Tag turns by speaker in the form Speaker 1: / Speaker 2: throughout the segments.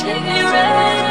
Speaker 1: treat me right.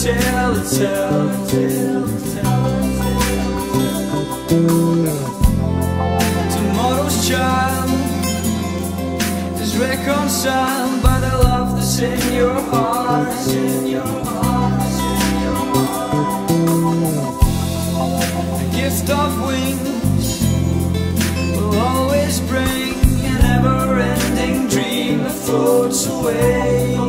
Speaker 1: tale to tell. Tomorrow's child is reconciled by the love that's in your heart. The gift of wings will always bring a never-ending dream that floats away.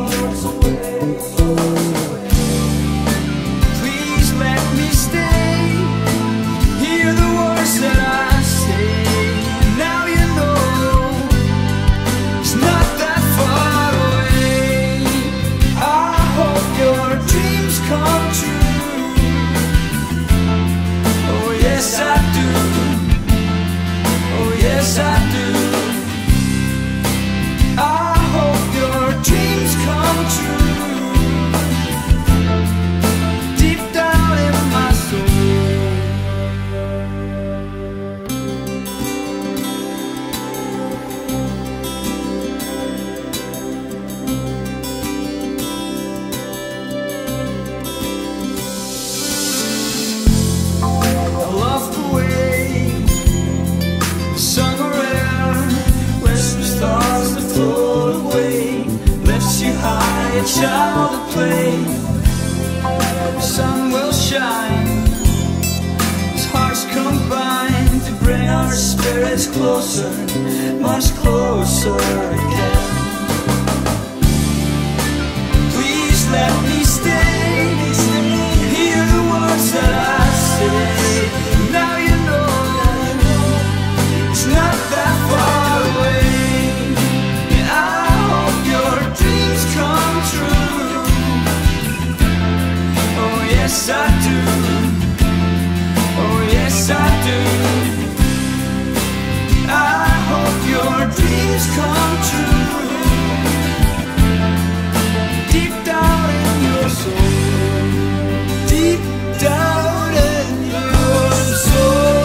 Speaker 1: Please let me stay, hear the words that I say. Now you know it's not that far away. I hope your dreams come true. Oh yes I do. Oh yes I do. I hope your dreams come true. Deep down in my soul. I love the way sung around, western stars that float away, lifts you high, a child at play. The sun will shine as hearts combine to bring our spirits closer, much closer again. Please let me stay, hear the words that I say. Now you know it's not that far away. I hope your dreams come true. Oh yes I do. Oh yes I do. I hope your dreams come true. Deep down in your soul. Deep down in your soul.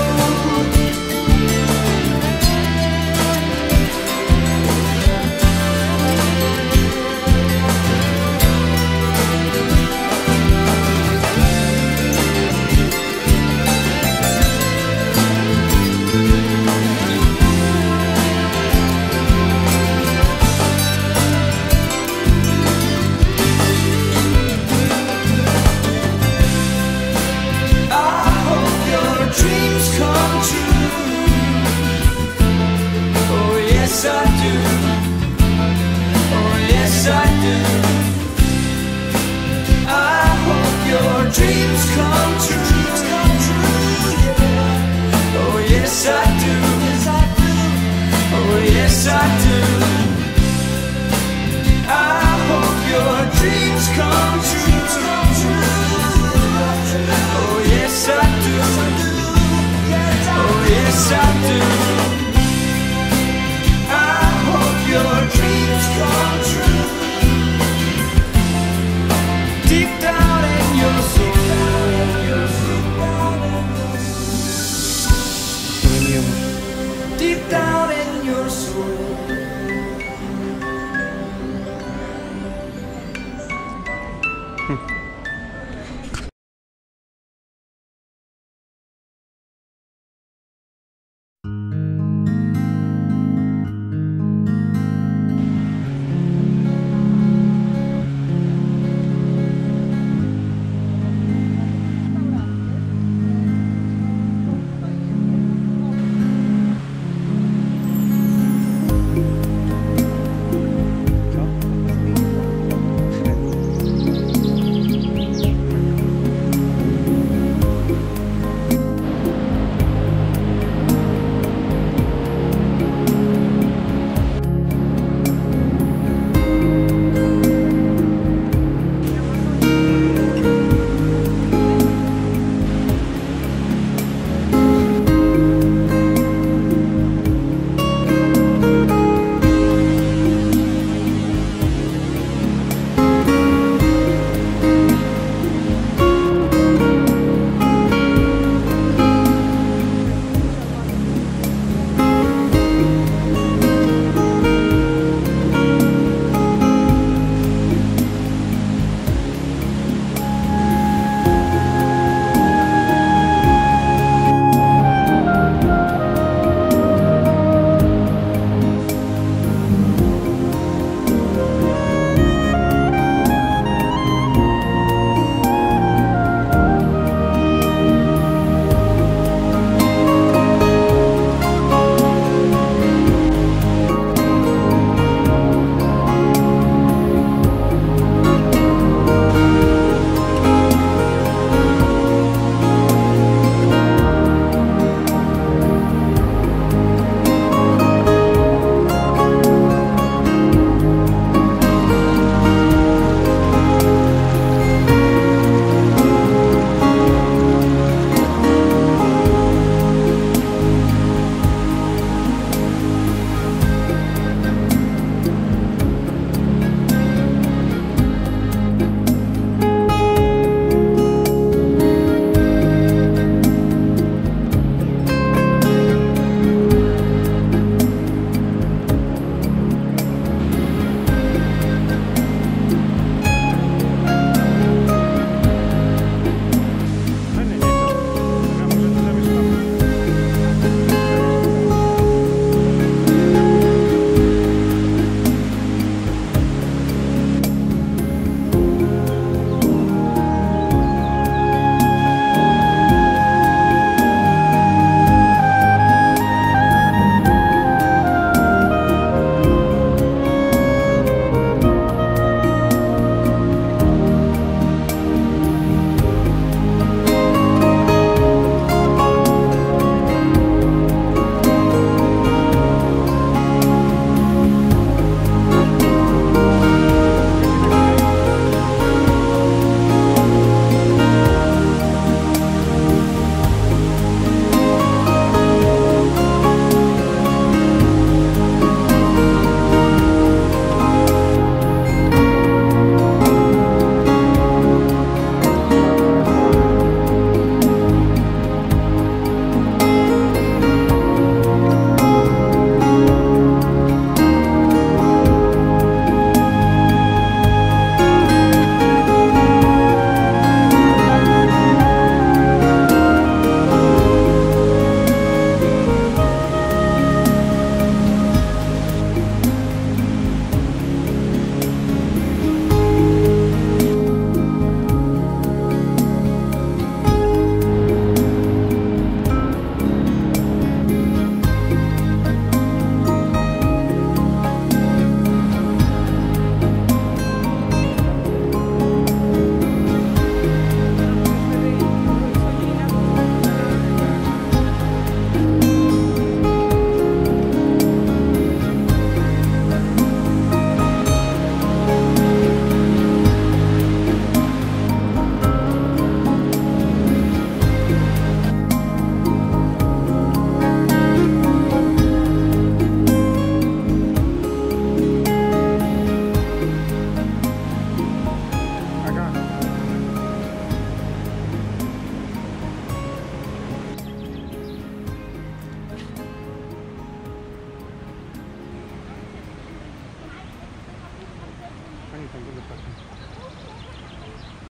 Speaker 2: anything in the fucking